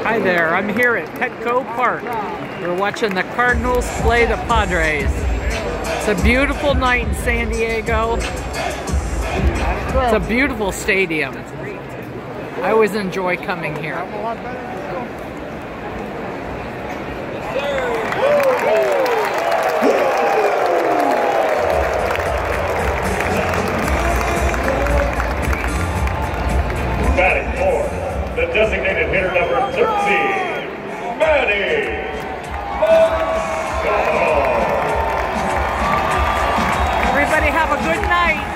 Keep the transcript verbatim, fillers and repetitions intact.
Hi there, I'm here at Petco Park. We're watching the Cardinals play the Padres. It's a beautiful night in San Diego. It's a beautiful stadium. I always enjoy coming here. Batting for the designated hitter number thirteen, Manny Machado. Everybody have a good night.